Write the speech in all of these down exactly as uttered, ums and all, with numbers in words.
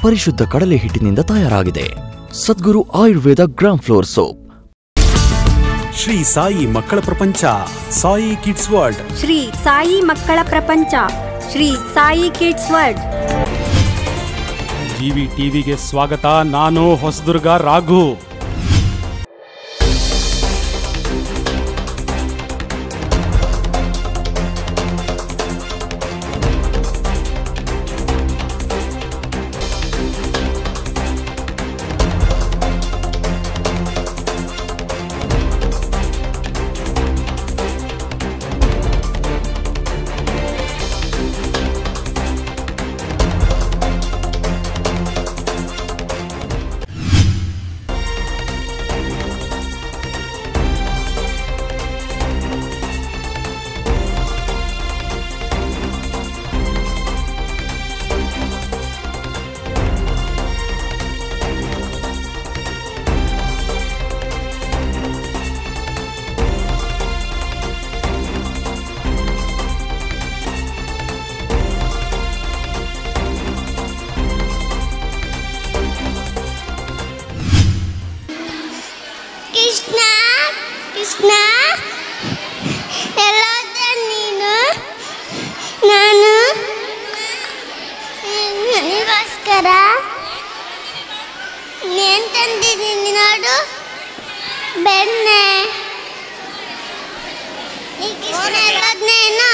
ಪರಿಶುದ್ಧ ಕಡಲೆ ಹಿಟ್ಟಿನಿಂದ ತಯಾರಾಗಿದೆ. Sadguru Ayurveda gram flour soap. Shri Sai ಮಕ್ಕಳ ಪ್ರಪಂಚ, ಸಾಯಿ ಕಿಡ್ಸ್ ವರ್ಲ್ಡ್. ಶ್ರೀ ಸಾಯಿ ಮಕ್ಕಳ ಪ್ರಪಂಚ, Shri Sai kids world. GV ಟಿವಿಗೆ ಸ್ವಾಗತ. ನಾನು ಹೊಸದುರ್ಗ ರಾಘು. ಕೃಷ್ಣ ಕೃಷ್ಣ ಎಲ್ಲೋದೆ ನೀನು? ನಾನು ನಿನಗೋಸ್ಕರ ಏನ್ ತಂದಿದ್ದೀನಿ ನೋಡು, ಬೆಣ್ಣೆ. ಈ ಕೃಷ್ಣ ಎಲ್ಲೋದ್ನೇನು?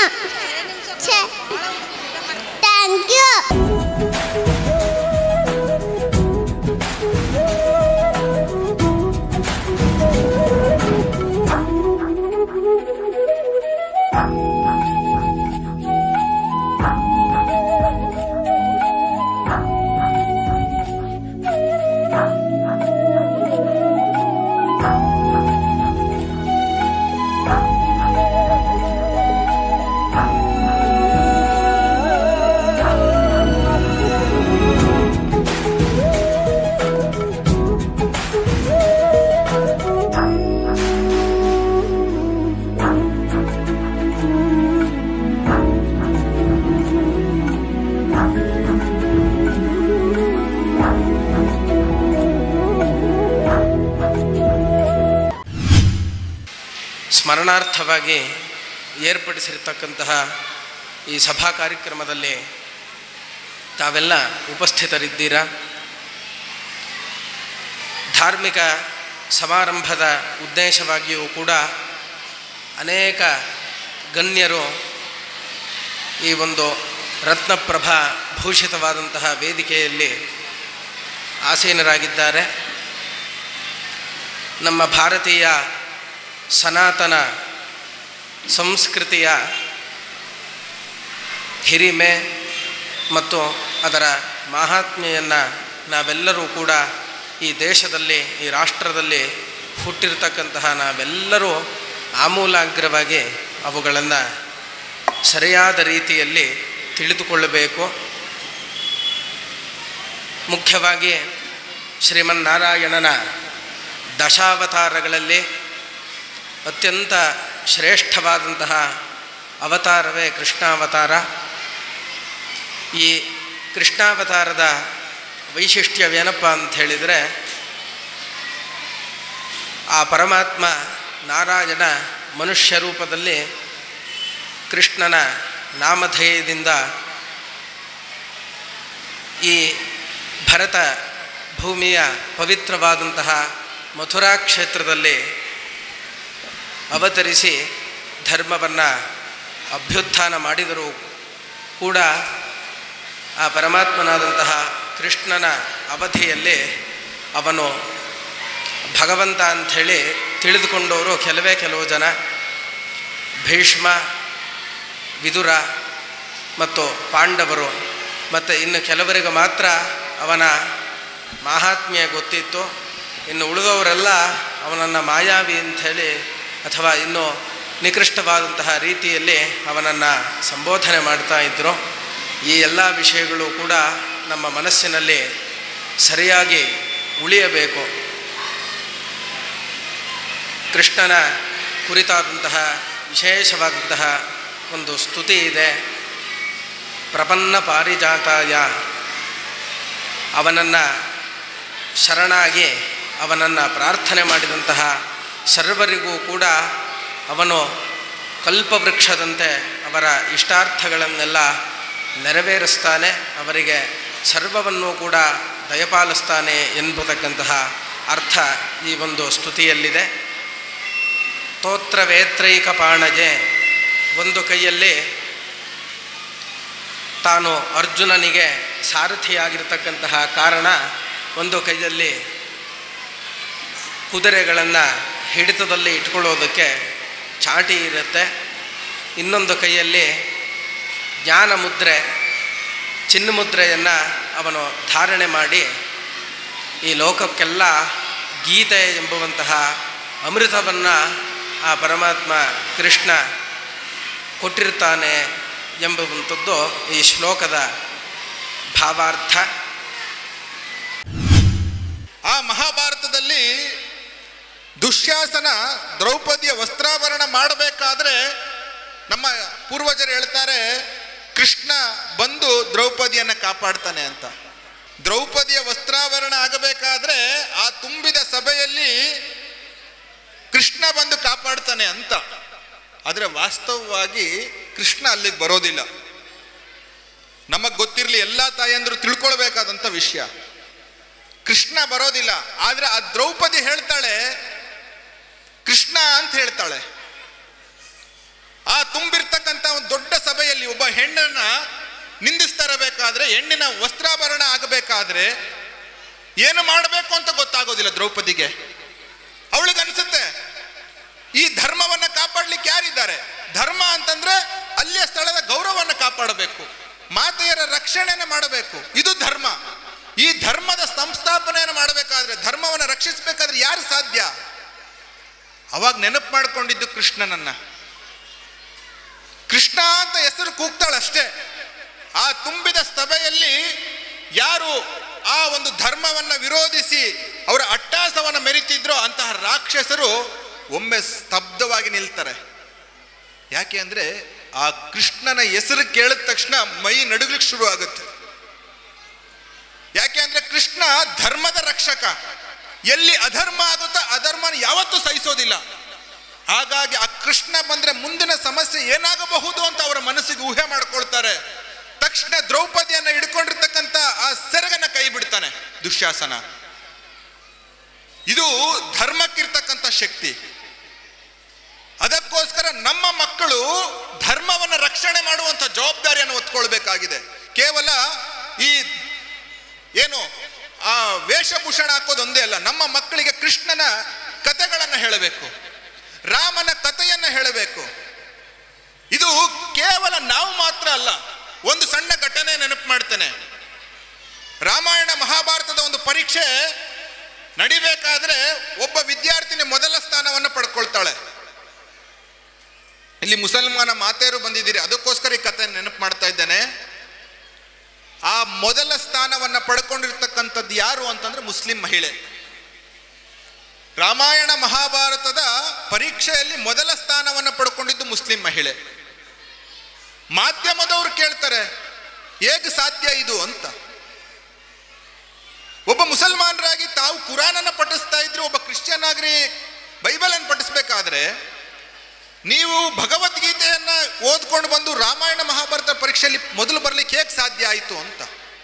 Thank you. ಸ್ಮರಣಾರ್ಥವಾಗಿ ಏರ್ಪಡಿಸಿರತಕ್ಕಂತಹ ಈ ಸಭಾ ಕಾರ್ಯಕ್ರಮದಲ್ಲಿ ತಾವೆಲ್ಲ ಉಪಸ್ಥಿತರಿದ್ದೀರಾ. ಧಾರ್ಮಿಕ ಸಮಾರಂಭದ ಉದ್ದೇಶವಾಗಿಯೂ ಕೂಡ ಅನೇಕ ಗಣ್ಯರು ಈ ಒಂದು ರತ್ನಪ್ರಭಾ ಭೂಷಿತವಾದಂತಹ ವೇದಿಕೆಯಲ್ಲಿ ಆಸೀನರಾಗಿದ್ದಾರೆ. ನಮ್ಮ ಭಾರತೀಯ ಸನಾತನ ಸಂಸ್ಕೃತಿಯ ಹಿರಿಮೆ ಮತ್ತು ಅದರ ಮಹಾತ್ಮೆಯನ್ನು ನಾವೆಲ್ಲರೂ ಕೂಡ ಈ ದೇಶದಲ್ಲಿ, ಈ ರಾಷ್ಟ್ರದಲ್ಲಿ ಹುಟ್ಟಿರ್ತಕ್ಕಂತಹ ನಾವೆಲ್ಲರೂ ಆಮೂಲಾಗ್ರವಾಗಿ ಅವುಗಳನ್ನು ಸರಿಯಾದ ರೀತಿಯಲ್ಲಿ ತಿಳಿದುಕೊಳ್ಳಬೇಕು. ಮುಖ್ಯವಾಗಿ ಶ್ರೀಮನ್ನಾರಾಯಣನ ದಶಾವತಾರಗಳಲ್ಲಿ ಅತ್ಯಂತ ಶ್ರೇಷ್ಠವಾದಂತಹ ಅವತಾರವೇ ಕೃಷ್ಣಾವತಾರ. ಈ ಕೃಷ್ಣಾವತಾರದ ವೈಶಿಷ್ಟ್ಯವೇನಪ್ಪ ಅಂತ ಹೇಳಿದರೆ, ಆ ಪರಮಾತ್ಮ ನಾರಾಯಣ ಮನುಷ್ಯ ರೂಪದಲ್ಲಿ ಕೃಷ್ಣನ ನಾಮಧೇಯದಿಂದ ಈ ಭರತ ಭೂಮಿಯ ಪವಿತ್ರವಾದಂತಹ ಮಥುರಾ ಕ್ಷೇತ್ರದಲ್ಲಿ ಅವತರಿಸಿ ಧರ್ಮವನ್ನು ಅಭ್ಯುತ್ಥಾನ ಮಾಡಿದರೂ ಕೂಡ ಆ ಪರಮಾತ್ಮನಾದಂತಹ ಕೃಷ್ಣನ ಅವಧಿಯಲ್ಲಿ ಅವನು ಭಗವಂತ ಅಂಥೇಳಿ ತಿಳಿದುಕೊಂಡವರು ಕೆಲವೇ ಕೆಲವು ಜನ. ಭೀಷ್ಮ, ವಿದುರ ಮತ್ತು ಪಾಂಡವರು, ಮತ್ತು ಇನ್ನು ಕೆಲವರಿಗೆ ಮಾತ್ರ ಅವನ ಮಾಹಾತ್ಮ್ಯ ಗೊತ್ತಿತ್ತು. ಇನ್ನು ಉಳಿದವರೆಲ್ಲ ಅವನನ್ನು ಮಾಯಾವಿ ಅಂಥೇಳಿ ಅಥವಾ ಇನ್ನೂ ನಿಕೃಷ್ಟವಾದಂತಹ ರೀತಿಯಲ್ಲಿ ಅವನನ್ನು ಸಂಬೋಧನೆ ಮಾಡ್ತಾ ಇದ್ದರು. ಈ ಎಲ್ಲ ವಿಷಯಗಳು ಕೂಡ ನಮ್ಮ ಮನಸ್ಸಿನಲ್ಲಿ ಸರಿಯಾಗಿ ಉಳಿಯಬೇಕು. ಕೃಷ್ಣನ ಕುರಿತಾದಂತಹ ವಿಶೇಷವಾದಂತಹ ಒಂದು ಸ್ತುತಿ ಇದೆ. ಪ್ರಪನ್ನ ಪಾರಿಜಾತಾಯ ಅವನನ್ನು ಶರಣಾಗಿ ಅವನನ್ನು ಪ್ರಾರ್ಥನೆ ಮಾಡಿದಂತಹ ಸರ್ವರಿಗೂ ಕೂಡ ಅವನು ಕಲ್ಪವೃಕ್ಷದಂತೆ ಅವರ ಇಷ್ಟಾರ್ಥಗಳನ್ನೆಲ್ಲ ನೆರವೇರಿಸ್ತಾನೆ, ಅವರಿಗೆ ಸರ್ವವನ್ನು ಕೂಡ ದಯಪಾಲಿಸ್ತಾನೆ ಎಂಬತಕ್ಕಂತಹ ಅರ್ಥ ಈ ಒಂದು ಸ್ತುತಿಯಲ್ಲಿದೆ. ಸ್ತೋತ್ರ ವೇತ್ರೈಕ ಪಾಣಜೆ, ಒಂದು ಕೈಯಲ್ಲಿ ತಾನು ಅರ್ಜುನನಿಗೆ ಸಾರಥಿಯಾಗಿರ್ತಕ್ಕಂತಹ ಕಾರಣ ಒಂದು ಕೈಯಲ್ಲಿ ಕುದುರೆಗಳನ್ನು ಹಿಡಿತದಲ್ಲಿ ಇಟ್ಕೊಳ್ಳೋದಕ್ಕೆ ಚಾಟಿ ಇರುತ್ತೆ, ಇನ್ನೊಂದು ಕೈಯಲ್ಲಿ ಜ್ಞಾನ ಮುದ್ರೆ ಚಿನ್ನ ಮುದ್ರೆಯನ್ನು ಅವನು ಧಾರಣೆ ಮಾಡಿ ಈ ಲೋಕಕ್ಕೆಲ್ಲ ಗೀತೆ ಎಂಬುವಂತಹ ಅಮೃತವನ್ನು ಆ ಪರಮಾತ್ಮ ಕೃಷ್ಣ ಕೊಟ್ಟಿರ್ತಾನೆ ಎಂಬುವಂಥದ್ದು ಈ ಶ್ಲೋಕದ ಭಾವಾರ್ಥ. ಆ ಮಹಾಭಾರತದಲ್ಲಿ ದುಶ್ಯಾಸನ ದ್ರೌಪದಿಯ ವಸ್ತ್ರಾಭರಣ ಮಾಡಬೇಕಾದ್ರೆ ನಮ್ಮ ಪೂರ್ವಜರು ಹೇಳ್ತಾರೆ ಕೃಷ್ಣ ಬಂದು ದ್ರೌಪದಿಯನ್ನು ಕಾಪಾಡ್ತಾನೆ ಅಂತ. ದ್ರೌಪದಿಯ ವಸ್ತ್ರಾಭರಣ ಆಗಬೇಕಾದ್ರೆ ಆ ತುಂಬಿದ ಸಭೆಯಲ್ಲಿ ಕೃಷ್ಣ ಬಂದು ಕಾಪಾಡ್ತಾನೆ ಅಂತ. ಆದರೆ ವಾಸ್ತವವಾಗಿ ಕೃಷ್ಣ ಅಲ್ಲಿಗೆ ಬರೋದಿಲ್ಲ. ನಮಗೆ ಗೊತ್ತಿರಲಿ, ಎಲ್ಲ ತಾಯಂದ್ರು ತಿಳ್ಕೊಳ್ಬೇಕಾದಂಥ ವಿಷಯ. ಕೃಷ್ಣ ಬರೋದಿಲ್ಲ. ಆದರೆ ಆ ದ್ರೌಪದಿ ಹೇಳ್ತಾಳೆ ಕೃಷ್ಣ ಅಂತ ಹೇಳ್ತಾಳೆ. ಆ ತುಂಬಿರ್ತಕ್ಕಂಥ ಒಂದು ದೊಡ್ಡ ಸಭೆಯಲ್ಲಿ ಒಬ್ಬ ಹೆಣ್ಣನ್ನ ನಿಂದಿಸ್ತಾ ಇರಬೇಕಾದ್ರೆ, ಹೆಣ್ಣಿನ ವಸ್ತ್ರಾಭರಣ ಆಗಬೇಕಾದ್ರೆ ಏನು ಮಾಡಬೇಕು ಅಂತ ಗೊತ್ತಾಗೋದಿಲ್ಲ ದ್ರೌಪದಿಗೆ. ಅವಳಿಗನ್ಸುತ್ತೆ ಈ ಧರ್ಮವನ್ನ ಕಾಪಾಡ್ಲಿಕ್ಕೆ ಯಾರಿದ್ದಾರೆ? ಧರ್ಮ ಅಂತಂದ್ರೆ ಅಲ್ಲಿಯ ಸ್ಥಳದ ಗೌರವವನ್ನು ಕಾಪಾಡಬೇಕು, ಮಾತೆಯರ ರಕ್ಷಣೆಯನ್ನು ಮಾಡಬೇಕು, ಇದು ಧರ್ಮ. ಈ ಧರ್ಮದ ಸಂಸ್ಥಾಪನೆಯನ್ನು ಮಾಡಬೇಕಾದ್ರೆ, ಧರ್ಮವನ್ನು ರಕ್ಷಿಸಬೇಕಾದ್ರೆ ಯಾರು ಸಾಧ್ಯ? ಅವಾಗ ನೆನಪು ಮಾಡಿಕೊಂಡಿದ್ದು ಕೃಷ್ಣನನ್ನ. ಕೃಷ್ಣ ಅಂತ ಹೆಸರು ಕೂಗ್ತಾಳಷ್ಟೇ. ಆ ತುಂಬಿದ ಸಭೆಯಲ್ಲಿ ಯಾರು ಆ ಒಂದು ಧರ್ಮವನ್ನ ವಿರೋಧಿಸಿ ಅವರ ಅಟ್ಟಹಾಸವನ್ನು ಮೆರಿತಿದ್ರೋ ಅಂತಹ ರಾಕ್ಷಸರು ಒಮ್ಮೆ ಸ್ತಬ್ಧವಾಗಿ ನಿಲ್ತಾರೆ. ಯಾಕೆ ಅಂದ್ರೆ ಆ ಕೃಷ್ಣನ ಹೆಸರು ಕೇಳಿದ ತಕ್ಷಣ ಮೈ ನಡುಗಲಿಕ್ಕೆ ಶುರು ಆಗುತ್ತೆ. ಯಾಕೆ ಅಂದ್ರೆ ಕೃಷ್ಣ ಧರ್ಮದ ರಕ್ಷಕ. ಎಲ್ಲಿ ಅಧರ್ಮ ಆಗುತ್ತೋ ಅಧರ್ಮನ ಯಾವತ್ತೂ ಸಹಿಸೋದಿಲ್ಲ. ಹಾಗಾಗಿ ಆ ಕೃಷ್ಣ ಬಂದ್ರೆ ಮುಂದಿನ ಸಮಸ್ಯೆ ಏನಾಗಬಹುದು ಅಂತ ಅವರ ಮನಸ್ಸಿಗೆ ಊಹೆ ಮಾಡ್ಕೊಳ್ತಾರೆ. ತಕ್ಷಣ ದ್ರೌಪದಿಯನ್ನ ಹಿಡ್ಕೊಂಡಿರ್ತಕ್ಕಂಥ ಆ ಸೆರಗನ್ನ ಕೈ ಬಿಡ್ತಾನೆ ದುಶ್ಯಾಸನ. ಇದು ಧರ್ಮಕ್ಕಿರ್ತಕ್ಕಂಥ ಶಕ್ತಿ. ಅದಕ್ಕೋಸ್ಕರ ನಮ್ಮ ಮಕ್ಕಳು ಧರ್ಮವನ್ನು ರಕ್ಷಣೆ ಮಾಡುವಂಥ ಜವಾಬ್ದಾರಿಯನ್ನು ಹೊತ್ಕೊಳ್ಬೇಕಾಗಿದೆ. ಕೇವಲ ಈ ಏನು ಆ ವೇಷಭೂಷಣ ಹಾಕೋದು ಒಂದೇ ಅಲ್ಲ. ನಮ್ಮ ಮಕ್ಕಳಿಗೆ ಕೃಷ್ಣನ ಕಥೆಗಳನ್ನು ಹೇಳಬೇಕು, ರಾಮನ ಕಥೆಯನ್ನ ಹೇಳಬೇಕು. ಇದು ಕೇವಲ ನಾವು ಮಾತ್ರ ಅಲ್ಲ. ಒಂದು ಸಣ್ಣ ಘಟನೆ ನೆನಪು ಮಾಡ್ತೇನೆ. ರಾಮಾಯಣ ಮಹಾಭಾರತದ ಒಂದು ಪರೀಕ್ಷೆ ನಡಿಬೇಕಾದ್ರೆ ಒಬ್ಬ ವಿದ್ಯಾರ್ಥಿನಿ ಮೊದಲ ಸ್ಥಾನವನ್ನು ಪಡ್ಕೊಳ್ತಾಳೆ. ಇಲ್ಲಿ ಮುಸಲ್ಮಾನ ಮಾತೆಯರು ಬಂದಿದ್ದೀರಿ, ಅದಕ್ಕೋಸ್ಕರ ಈ ಕಥೆ ನೆನಪು ಮಾಡ್ತಾ ಇದ್ದೇನೆ. ಆ ಮೊದಲ ಸ್ಥಾನವನ್ನು ಪಡ್ಕೊಂಡಿರ್ತಕ್ಕಂಥದ್ದು ಯಾರು ಅಂತಂದ್ರೆ ಮುಸ್ಲಿಂ ಮಹಿಳೆ. ರಾಮಾಯಣ ಮಹಾಭಾರತದ ಪರೀಕ್ಷೆಯಲ್ಲಿ ಮೊದಲ ಸ್ಥಾನವನ್ನು ಪಡ್ಕೊಂಡಿದ್ದು ಮುಸ್ಲಿಂ ಮಹಿಳೆ. ಮಾಧ್ಯಮದವರು ಕೇಳ್ತಾರೆ ಹೇಗೆ ಸಾಧ್ಯ ಇದು ಅಂತ. ಒಬ್ಬ ಮುಸಲ್ಮಾನರಾಗಿ ತಾವು ಕುರಾನನ್ನು ಪಠಿಸ್ತಾ ಇದ್ರು, ಒಬ್ಬ ಕ್ರಿಶ್ಚಿಯನ್ ಆಗ್ರಿ ಬೈಬಲ್ ಅನ್ನು ಪಠಿಸ್ಬೇಕಾದ್ರೆ ನೀವು ಭಗವದ್ಗೀತೆಯನ್ನ ಓದ್ಕೊಂಡು ಬಂದು ರಾಮಾಯಣ ಮಹಾಭಾರತ ಪರೀಕ್ಷೆಯಲ್ಲಿ ಮೊದಲು ಬರ್ಲಿಕ್ಕೆ ಹೇಗೆ ಸಾಧ್ಯ ಆಯಿತು ಅಂತ.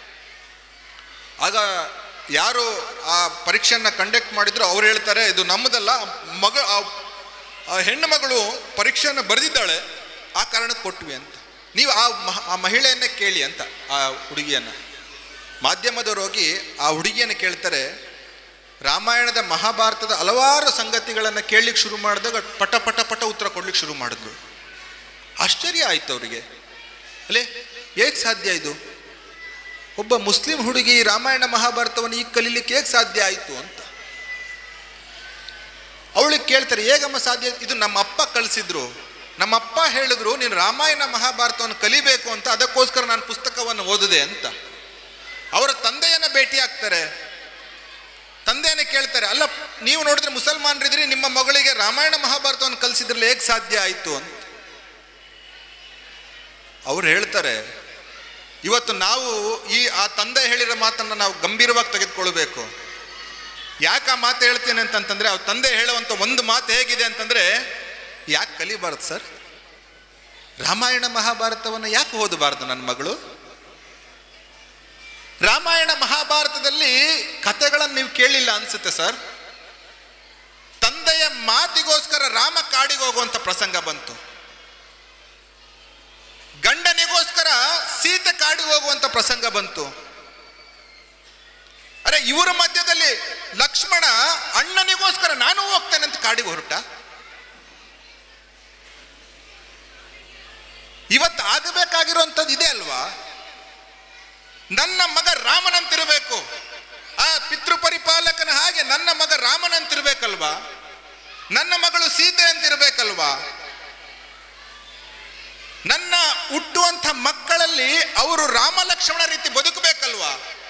ಆಗ ಯಾರು ಆ ಪರೀಕ್ಷೆಯನ್ನ ಕಂಡಕ್ಟ್ ಮಾಡಿದ್ರು ಅವ್ರು ಹೇಳ್ತಾರೆ ಇದು ನಮ್ಮದಲ್ಲ, ಮಗ ಆ ಹೆಣ್ಣು ಮಗಳು ಪರೀಕ್ಷೆಯನ್ನು ಬರೆದಿದ್ದಾಳೆ, ಆ ಕಾರಣಕ್ಕೆ ಕೊಟ್ವಿ ಅಂತ. ನೀವು ಆ ಆ ಮಹಿಳೆಯನ್ನೇ ಕೇಳಿ ಅಂತ. ಆ ಹುಡುಗಿಯನ್ನ ಮಾಧ್ಯಮದವರು ಹೋಗಿ ಆ ಹುಡುಗಿಯನ್ನು ಕೇಳ್ತಾರೆ. ರಾಮಾಯಣದ ಮಹಾಭಾರತದ ಹಲವಾರು ಸಂಗತಿಗಳನ್ನು ಕೇಳಲಿಕ್ಕೆ ಶುರು ಮಾಡಿದಾಗ ಪಟ ಪಟ ಪಟ ಉತ್ತರ ಕೊಡ್ಲಿಕ್ಕೆ ಶುರು ಮಾಡಿದ್ರು. ಆಶ್ಚರ್ಯ ಆಯ್ತು ಅವರಿಗೆ. ಅಲ್ಲೇ ಹೇಗೆ ಸಾಧ್ಯ ಇದು? ಒಬ್ಬ ಮುಸ್ಲಿಂ ಹುಡುಗಿ ರಾಮಾಯಣ ಮಹಾಭಾರತವನ್ನು ಈಗ ಕಲೀಲಿಕ್ಕೆ ಹೇಗೆ ಸಾಧ್ಯ ಆಯಿತು ಅಂತ ಅವಳಿಗೆ ಕೇಳ್ತಾರೆ. ಹೇಗಮ್ಮ ಸಾಧ್ಯ? ಇದು ನಮ್ಮ ಅಪ್ಪ ಕಳಿಸಿದ್ರು, ನಮ್ಮಪ್ಪ ಹೇಳಿದ್ರು ನೀನು ರಾಮಾಯಣ ಮಹಾಭಾರತವನ್ನು ಕಲಿಬೇಕು ಅಂತ, ಅದಕ್ಕೋಸ್ಕರ ನಾನು ಪುಸ್ತಕವನ್ನು ಓದಿದೆ ಅಂತ. ಅವರ ತಂದೆಯನ್ನ ಭೇಟಿ ಆಗ್ತಾರೆ. ತಂದೆಯನ್ನೇ ಕೇಳ್ತಾರೆ, ಅಲ್ಲ ನೀವು ನೋಡಿದ್ರೆ ಮುಸಲ್ಮಾನರಿದ್ರಿ, ನಿಮ್ಮ ಮಗಳಿಗೆ ರಾಮಾಯಣ ಮಹಾಭಾರತವನ್ನು ಕಲಿಸಿದ್ರಲ್ಲಿ ಹೇಗೆ ಸಾಧ್ಯ ಆಯಿತು ಅಂತ. ಅವ್ರು ಹೇಳ್ತಾರೆ, ಇವತ್ತು ನಾವು ಈ ಆ ತಂದೆ ಹೇಳಿರೋ ಮಾತನ್ನು ನಾವು ಗಂಭೀರವಾಗಿ ತೆಗೆದುಕೊಳ್ಬೇಕು. ಯಾಕೆ ಆ ಮಾತು ಹೇಳ್ತೇನೆ ಅಂತಂತಂದರೆ, ಅವ್ರ ತಂದೆ ಹೇಳುವಂಥ ಒಂದು ಮಾತು ಹೇಗಿದೆ ಅಂತಂದರೆ, ಯಾಕೆ ಕಲಿಬಾರ್ದು ಸರ್? ರಾಮಾಯಣ ಮಹಾಭಾರತವನ್ನು ಯಾಕೆ ಓದಬಾರ್ದು ನನ್ನ ಮಗಳು? ರಾಮಾಯಣ ಮಹಾಭಾರತದಲ್ಲಿ ಕಥೆಗಳನ್ನು ನೀವು ಕೇಳಿಲ್ಲ ಅನ್ಸುತ್ತೆ ಸರ್. ತಂದೆಯ ಮಾತಿಗೋಸ್ಕರ ರಾಮ ಕಾಡಿಗೆ ಹೋಗುವಂಥ ಪ್ರಸಂಗ ಬಂತು. ಗಂಡನಿಗೋಸ್ಕರ ಸೀತೆ ಕಾಡಿಗೆ ಹೋಗುವಂಥ ಪ್ರಸಂಗ ಬಂತು. ಅರೆ, ಇವರ ಮಧ್ಯದಲ್ಲಿ ಲಕ್ಷ್ಮಣ ಅಣ್ಣನಿಗೋಸ್ಕರ ನಾನು ಹೋಗ್ತೇನೆ ಅಂತ ಕಾಡಿಗೆ ಹೊರಟ. ಇವತ್ತು ಆಗಬೇಕಾಗಿರುವಂಥದ್ದು ಇದೆ ಅಲ್ವಾ? ನನ್ನ ಮಗ ರಾಮನಂತಿರಬೇಕು, ಆ ಪಿತೃಪರಿಪಾಲಕನ ಹಾಗೆ ನನ್ನ ಮಗ ರಾಮನಂತಿರ್ಬೇಕಲ್ವಾ? ನನ್ನ ಮಗಳು ಸೀತೆ ಅಂತಿರ್ಬೇಕಲ್ವಾ? ನನ್ನ ಹುಟ್ಟುವಂಥ ಮಕ್ಕಳಲ್ಲಿ ಅವರು ರಾಮ ಲಕ್ಷ್ಮಣ ರೀತಿ ಬದುಕಬೇಕಲ್ವಾ?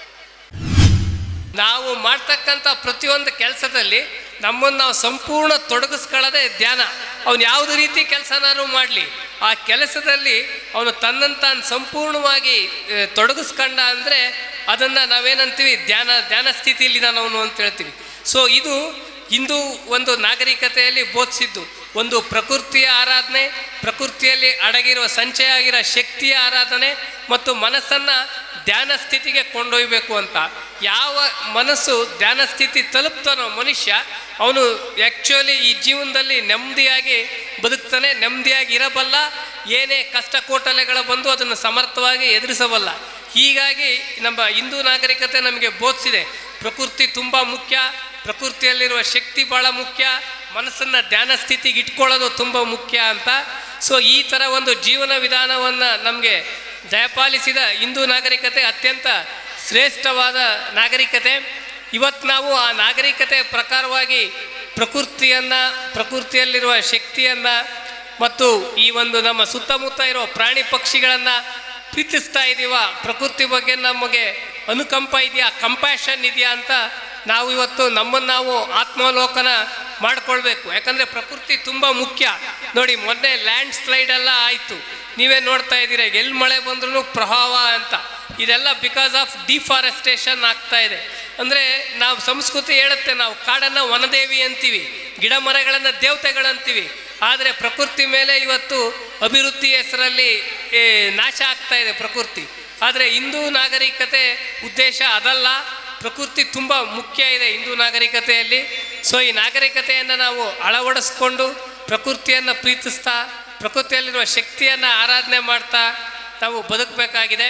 ನಾವು ಮಾಡ್ತಕ್ಕಂಥ ಪ್ರತಿಯೊಂದು ಕೆಲಸದಲ್ಲಿ ನಮ್ಮನ್ನು ನಾವು ಸಂಪೂರ್ಣ ತೊಡಗಿಸ್ಕೊಳ್ಳೋದೇ ಧ್ಯಾನ. ಅವನು ಯಾವುದೇ ರೀತಿ ಕೆಲಸನಾರು ಮಾಡಲಿ, ಆ ಕೆಲಸದಲ್ಲಿ ಅವನು ತನ್ನನ್ನು ತಾನು ಸಂಪೂರ್ಣವಾಗಿ ತೊಡಗಿಸ್ಕೊಂಡ ಅಂದರೆ ಅದನ್ನು ನಾವೇನಂತೀವಿ, ಧ್ಯಾನ ಧ್ಯಾನ ಸ್ಥಿತಿಯಲ್ಲಿದ್ದಾನೆ ಅವನು ಅಂತ ಹೇಳ್ತೀವಿ. ಸೊ ಇದು ಹಿಂದೂ ಒಂದು ನಾಗರಿಕತೆಯಲ್ಲಿ ಬೋಧಿಸಿದ್ದು ಒಂದು ಪ್ರಕೃತಿಯ ಆರಾಧನೆ, ಪ್ರಕೃತಿಯಲ್ಲಿ ಅಡಗಿರುವ ಸಂಚಯ ಆಗಿರೋ ಶಕ್ತಿಯ ಆರಾಧನೆ ಮತ್ತು ಮನಸ್ಸನ್ನು ಧ್ಯಾನ ಸ್ಥಿತಿಗೆ ಕೊಂಡೊಯ್ಯಬೇಕು ಅಂತ. ಯಾವ ಮನಸ್ಸು ಧ್ಯಾನ ಸ್ಥಿತಿ ತಲುಪ್ತಾನೋ ಮನುಷ್ಯ, ಅವನು ಆ್ಯಕ್ಚುಲಿ ಈ ಜೀವನದಲ್ಲಿ ನೆಮ್ಮದಿಯಾಗಿ ಬದುಕ್ತಾನೆ, ನೆಮ್ಮದಿಯಾಗಿ ಇರಬಲ್ಲ, ಏನೇ ಕಷ್ಟ ಕೋಟಲೆಗಳು ಬಂದು ಅದನ್ನು ಸಮರ್ಥವಾಗಿ ಎದುರಿಸಬಲ್ಲ. ಹೀಗಾಗಿ ನಮ್ಮ ಹಿಂದೂ ನಾಗರಿಕತೆ ನಮಗೆ ಬೋಧಿಸಿದೆ, ಪ್ರಕೃತಿ ತುಂಬ ಮುಖ್ಯ, ಪ್ರಕೃತಿಯಲ್ಲಿರುವ ಶಕ್ತಿ ಭಾಳ ಮುಖ್ಯ, ಮನಸ್ಸನ್ನು ಧ್ಯಾನ ಸ್ಥಿತಿಗೆ ಇಟ್ಕೊಳ್ಳೋದು ತುಂಬ ಮುಖ್ಯ ಅಂತ. ಸೊ ಈ ಥರ ಒಂದು ಜೀವನ ವಿಧಾನವನ್ನು ನಮಗೆ ದಯಪಾಲಿಸಿದ ಹಿಂದೂ ನಾಗರಿಕತೆ ಅತ್ಯಂತ ಶ್ರೇಷ್ಠವಾದ ನಾಗರಿಕತೆ. ಇವತ್ತು ನಾವು ಆ ನಾಗರಿಕತೆ ಪ್ರಕಾರವಾಗಿ ಪ್ರಕೃತಿಯನ್ನು, ಪ್ರಕೃತಿಯಲ್ಲಿರುವ ಶಕ್ತಿಯನ್ನು ಮತ್ತು ಈ ಒಂದು ನಮ್ಮ ಸುತ್ತಮುತ್ತ ಇರೋ ಪ್ರಾಣಿ ಪಕ್ಷಿಗಳನ್ನು ಪ್ರೀತಿಸ್ತಾ ಇದ್ದೀವ, ಪ್ರಕೃತಿ ಬಗ್ಗೆ ನಮಗೆ ಅನುಕಂಪ ಇದೆಯಾ, ಕಂಪ್ಯಾಷನ್ ಇದೆಯಾ ಅಂತ ನಾವು ಇವತ್ತು ನಮ್ಮನ್ನು ನಾವು ಆತ್ಮಾವಲೋಕನ ಮಾಡಿಕೊಳ್ಬೇಕು. ಯಾಕಂದರೆ ಪ್ರಕೃತಿ ತುಂಬ ಮುಖ್ಯ. ನೋಡಿ, ಮೊನ್ನೆ ಲ್ಯಾಂಡ್ ಸ್ಲೈಡ್ ಎಲ್ಲ ಆಯಿತು, ನೀವೇ ನೋಡ್ತಾ ಇದ್ದೀರ, ಎಲ್ಲಿ ಮಳೆ ಬಂದ್ರೂ ಪ್ರವಾಹ ಅಂತ. ಇದೆಲ್ಲ ಬಿಕಾಸ್ ಆಫ್ ಡಿಫಾರೆಸ್ಟೇಷನ್ ಆಗ್ತಾ ಇದೆ. ಅಂದರೆ ನಾವು ಸಂಸ್ಕೃತಿ ಹೇಳುತ್ತೆ, ನಾವು ಕಾಡನ್ನು ವನದೇವಿ ಅಂತೀವಿ, ಗಿಡ ಮರಗಳನ್ನು ದೇವತೆಗಳಂತೀವಿ. ಆದರೆ ಪ್ರಕೃತಿ ಮೇಲೆ ಇವತ್ತು ಅಭಿವೃದ್ಧಿ ಹೆಸರಲ್ಲಿ ನಾಶ ಆಗ್ತಾ ಇದೆ ಪ್ರಕೃತಿ. ಆದರೆ ಹಿಂದೂ ನಾಗರಿಕತೆ ಉದ್ದೇಶ ಅದಲ್ಲ, ಪ್ರಕೃತಿ ತುಂಬ ಮುಖ್ಯ ಇದೆ ಹಿಂದೂ ನಾಗರಿಕತೆಯಲ್ಲಿ. ಸೊ ಈ ನಾಗರಿಕತೆಯನ್ನು ನಾವು ಅಳವಡಿಸ್ಕೊಂಡು ಪ್ರಕೃತಿಯನ್ನು ಪ್ರೀತಿಸ್ತಾ, ಪ್ರಕೃತಿಯಲ್ಲಿರುವ ಶಕ್ತಿಯನ್ನು ಆರಾಧನೆ ಮಾಡ್ತಾ ನಾವು ಬದುಕಬೇಕಾಗಿದೆ.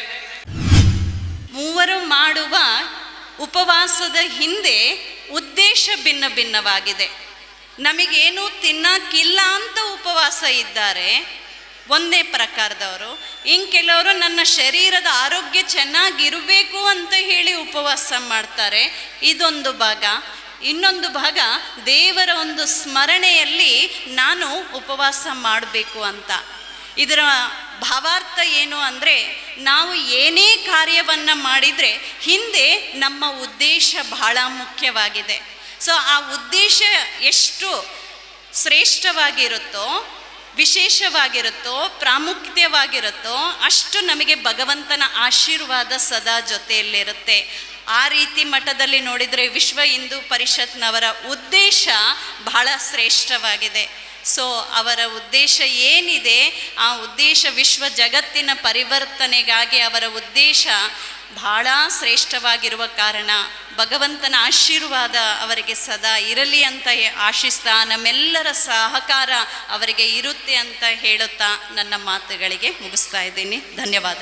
ಮೂವರು ಮಾಡುವ ಉಪವಾಸದ ಹಿಂದೆ ಉದ್ದೇಶ ಭಿನ್ನ ಭಿನ್ನವಾಗಿದೆ. ನಮಗೇನು ತಿನ್ನಕ್ಕಿಲ್ಲ ಅಂತ ಉಪವಾಸ ಇದ್ದಾರೆ ಒಂದೇ ಪ್ರಕಾರದವರು, ಇನ್ನು ಕೆಲವರು ನನ್ನ ಶರೀರದ ಆರೋಗ್ಯ ಚೆನ್ನಾಗಿರಬೇಕು ಅಂತ ಹೇಳಿ ಉಪವಾಸ ಮಾಡ್ತಾರೆ, ಇದೊಂದು ಭಾಗ. ಇನ್ನೊಂದು ಭಾಗ ದೇವರ ಒಂದು ಸ್ಮರಣೆಯಲ್ಲಿ ನಾನು ಉಪವಾಸ ಮಾಡಬೇಕು ಅಂತ. ಇದರ ಭಾವಾರ್ಥ ಏನು ಅಂದರೆ, ನಾವು ಏನೇ ಕಾರ್ಯವನ್ನು ಮಾಡಿದರೆ ಹಿಂದೆ ನಮ್ಮ ಉದ್ದೇಶ ಬಹಳ ಮುಖ್ಯವಾಗಿದೆ. ಸೊ ಆ ಉದ್ದೇಶ ಎಷ್ಟು ಶ್ರೇಷ್ಠವಾಗಿರುತ್ತೋ, ವಿಶೇಷವಾಗಿರುತ್ತೋ, ಪ್ರಾಮುಖ್ಯವಾಗಿರುತ್ತೋ, ಅಷ್ಟು ನಮಗೆ ಭಗವಂತನ ಆಶೀರ್ವಾದ ಸದಾ ಜೊತೆಯಲ್ಲಿರುತ್ತೆ. ಆ ರೀತಿ ಮಟ್ಟದಲ್ಲಿ ನೋಡಿದರೆ ವಿಶ್ವ ಹಿಂದೂ ಪರಿಷತ್ನವರ ಉದ್ದೇಶ ಬಹಳ ಶ್ರೇಷ್ಠವಾಗಿದೆ. ಸೊ ಅವರ ಉದ್ದೇಶ ಏನಿದೆ, ಆ ಉದ್ದೇಶ ವಿಶ್ವ ಜಗತ್ತಿನ ಪರಿವರ್ತನೆಗಾಗಿ ಅವರ ಉದ್ದೇಶ ಬಹಳ ಶ್ರೇಷ್ಠವಾಗಿರುವ ಕಾರಣ ಭಗವಂತನ ಆಶೀರ್ವಾದ ಅವರಿಗೆ ಸದಾ ಇರಲಿ ಅಂತ ಆಶಿಸ್ತಾ, ನಮ್ಮೆಲ್ಲರ ಸಹಕಾರ ಅವರಿಗೆ ಇರುತ್ತೆ ಅಂತ ಹೇಳುತ್ತಾ ನನ್ನ ಮಾತುಗಳಿಗೆ ಮುಗಿಸ್ತಾ ಇದ್ದೀನಿ. ಧನ್ಯವಾದ.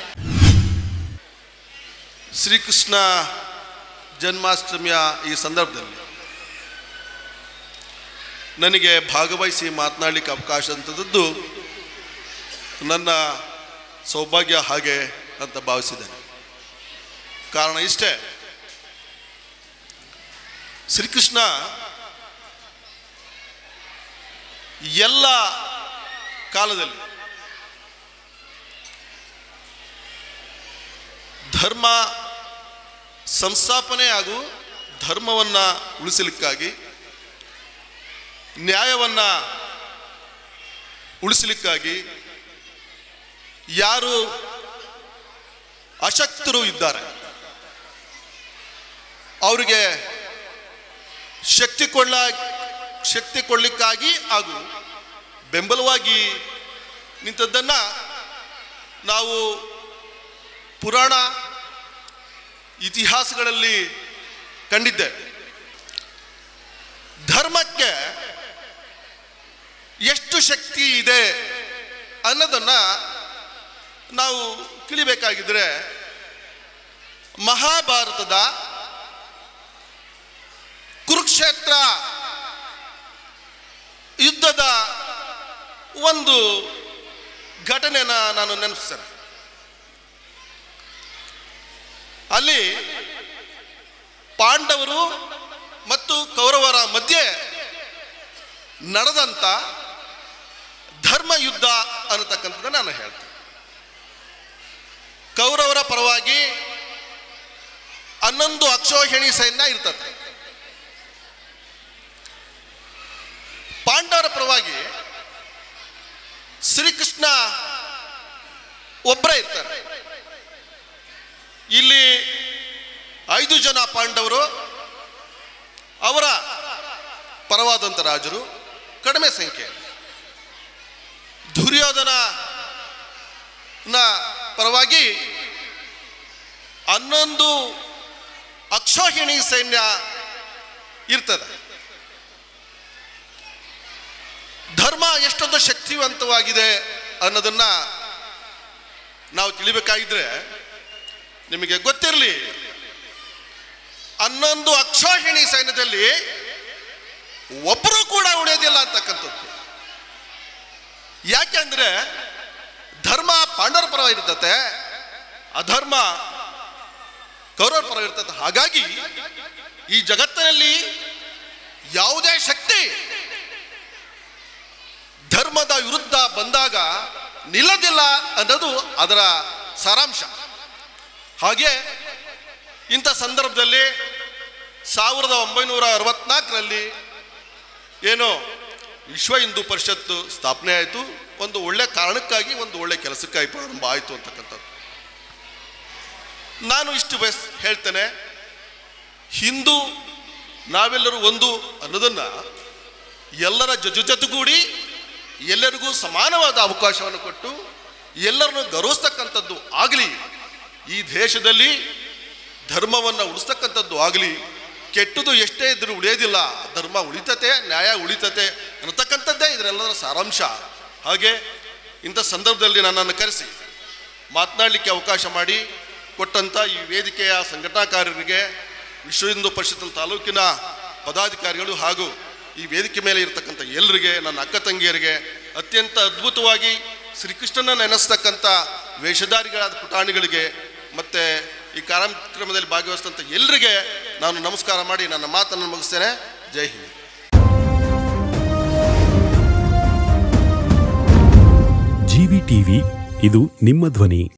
ಶ್ರೀಕೃಷ್ಣ ಜನ್ಮಾಷ್ಟಮಿಯ ಈ ಸಂದರ್ಭದಲ್ಲಿ ನನಗೆ ಭಾಗವಹಿಸಿ ಮಾತನಾಡಲಿಕ್ಕೆ ಅವಕಾಶ ಅಂತದ್ದು ನನ್ನ ಸೌಭಾಗ್ಯ ಹಾಗೆ ಅಂತ ಭಾವಿಸಿದ್ದೇನೆ. ಕಾರಣ ಇಷ್ಟೇ, ಶ್ರೀಕೃಷ್ಣ ಎಲ್ಲ ಕಾಲದಲ್ಲಿ ಧರ್ಮ ಸಂಸ್ಥಾಪನೆ ಹಾಗೂ ಧರ್ಮವನ್ನು ಉಳಿಸಲಿಕ್ಕಾಗಿ, ನ್ಯಾಯವನ್ನು ಉಳಿಸಲಿಕ್ಕಾಗಿ, ಯಾರು ಅಶಕ್ತರು ಇದ್ದಾರೆ. ಅವರಿಗೆ ಶಕ್ತಿ ಕೊಳ್ಳ ಶಕ್ತಿ ಕೊಳ್ಳಿಕ್ಕಾಗಿ ಹಾಗೂ ಬೆಂಬಲವಾಗಿ ನಿಂತದ್ದನ್ನು ನಾವು ಪುರಾಣ ಇತಿಹಾಸಗಳಲ್ಲಿ ಕಂಡಿದ್ದೇವೆ. ಧರ್ಮಕ್ಕೆ ಎಷ್ಟು ಶಕ್ತಿ ಇದೆ ಅನ್ನೋದನ್ನು ನಾವು ತಿಳಿಬೇಕಾಗಿದ್ರೆ ಮಹಾಭಾರತದ ಕುರುಕ್ಷೇತ್ರ ಯುದ್ಧದ ಒಂದು ಘಟನೆನ ನಾನು ನೆನಪಿಸ್ತೇನೆ. ಅಲ್ಲಿ ಪಾಂಡವರು ಮತ್ತು ಕೌರವರ ಮಧ್ಯೆ ನಡೆದಂಥ ಧರ್ಮ ಯುದ್ಧ ಅನ್ನತಕ್ಕಂಥದ್ದನ್ನು ನಾನು ಹೇಳ್ತೇನೆ. ಕೌರವರ ಪರವಾಗಿ ಹನ್ನೊಂದು ಅಕ್ಷೋಹಿಣಿ ಸೈನ್ಯ ಇರ್ತದೆ. ಪಾಂಡವರ ಪರವಾಗಿ ಶ್ರೀಕೃಷ್ಣ ಒಬ್ಬರೇ ಇರ್ತಾರೆ. ಇಲ್ಲಿ ಐದು ಜನ ಪಾಂಡವರು, ಅವರ ಪರವಾದಂಥ ರಾಜರು ಕಡಿಮೆ ಸಂಖ್ಯೆ. ದುರ್ಯೋಧನ ಪರವಾಗಿ ಹನ್ನೊಂದು ಅಕ್ಷೋಹಿಣಿ ಸೈನ್ಯ ಇರ್ತದೆ. ಧರ್ಮ ಎಷ್ಟೊಂದು ಶಕ್ತಿವಂತವಾಗಿದೆ ಅನ್ನೋದನ್ನ ನಾವು ತಿಳಿಬೇಕಾಗಿದ್ರೆ ನಿಮಗೆ ಗೊತ್ತಿರಲಿ, ಹನ್ನೊಂದು ಅಕ್ಷೋಹಿಣಿ ಸೈನ್ಯದಲ್ಲಿ ಒಬ್ಬರು ಕೂಡ ಉಳಿಯೋದಿಲ್ಲ ಅಂತಕ್ಕಂಥದ್ದು. ಯಾಕೆಂದ್ರೆ ಧರ್ಮ ಪಾಂಡವರ ಪರ ಇರ್ತತೆ, ಅಧರ್ಮ ಕೌರವರ ಪರ ಇರ್ತದೆ. ಹಾಗಾಗಿ ಈ ಜಗತ್ತಿನಲ್ಲಿ ಯಾವುದೇ ಶಕ್ತಿ ಧರ್ಮದ ವಿರುದ್ಧ ಬಂದಾಗ ನಿಲ್ಲದಿಲ್ಲ ಅನ್ನೋದು ಅದರ ಸಾರಾಂಶ. ಹಾಗೆ ಇಂಥ ಸಂದರ್ಭದಲ್ಲಿ ಸಾವಿರದ ಒಂಬೈನೂರ ಅರವತ್ನಾಲ್ಕರಲ್ಲಿ ಏನು ವಿಶ್ವ ಹಿಂದೂ ಪರಿಷತ್ತು ಸ್ಥಾಪನೆ ಆಯಿತು. ಒಂದು ಒಳ್ಳೆ ಕಾರಣಕ್ಕಾಗಿ, ಒಂದು ಒಳ್ಳೆ ಕೆಲಸಕ್ಕಾಗಿ ಪ್ರಾರಂಭ ಆಯಿತು ಅಂತಕ್ಕಂಥದ್ದು. ನಾನು ಇಷ್ಟು ಬಯಸ್ ಹೇಳ್ತೇನೆ, ಹಿಂದೂ ನಾವೆಲ್ಲರೂ ಒಂದು ಅನ್ನೋದನ್ನು ಎಲ್ಲರ ಜೊತೆ ಜೊತೆಗೂಡಿ ಎಲ್ಲರಿಗೂ ಸಮಾನವಾದ ಅವಕಾಶವನ್ನು ಕೊಟ್ಟು ಎಲ್ಲರನ್ನು ಗೌರವಿಸ್ತಕ್ಕಂಥದ್ದು ಆಗಲಿ, ಈ ದೇಶದಲ್ಲಿ ಧರ್ಮವನ್ನು ಉಳಿಸ್ತಕ್ಕಂಥದ್ದು ಆಗಲಿ. ಕೆಟ್ಟದು ಎಷ್ಟೇ ಇದ್ರೂ ಉಳಿಯೋದಿಲ್ಲ, ಧರ್ಮ ಉಳಿತತೆ, ನ್ಯಾಯ ಉಳಿತತೆ ಅನ್ನತಕ್ಕಂಥದ್ದೇ ಇದರೆಲ್ಲದರ ಸಾರಾಂಶ. ಹಾಗೆ ಇಂಥ ಸಂದರ್ಭದಲ್ಲಿ ನನ್ನನ್ನು ಕರೆಸಿ ಮಾತನಾಡಲಿಕ್ಕೆ ಅವಕಾಶ ಮಾಡಿ ಕೊಟ್ಟಂಥ ಈ ವೇದಿಕೆಯ ಸಂಘಟನಾಕಾರರಿಗೆ, ವಿಶ್ವ ಹಿಂದೂ ಪರಿಷತ್ ತಾಲೂಕಿನ ಪದಾಧಿಕಾರಿಗಳು ಹಾಗೂ ಈ ವೇದಿಕೆ ಮೇಲೆ ಇರತಕ್ಕಂಥ ಎಲ್ಲರಿಗೆ, ನನ್ನ ಅಕ್ಕ ತಂಗಿಯರಿಗೆ, ಅತ್ಯಂತ ಅದ್ಭುತವಾಗಿ ಶ್ರೀಕೃಷ್ಣನ ನೆನೆಸ್ತಕ್ಕಂಥ ವೇಷಧಾರಿಗಳಾದ ಪುಟಾಣಿಗಳಿಗೆ ಮತ್ತು ಈ ಕಾರ್ಯಕ್ರಮದಲ್ಲಿ ಭಾಗವಹಿಸಿದಂಥ ಎಲ್ಲರಿಗೆ ನಾನು ನಮಸ್ಕಾರ ಮಾಡಿ ನನ್ನ ಮಾತನ್ನು ಮುಗಿಸ್ತೇನೆ. ಜೈ ಹಿಂದ್. ಜಿವಿ ಟಿವಿ, ಇದು ನಿಮ್ಮ ಧ್ವನಿ.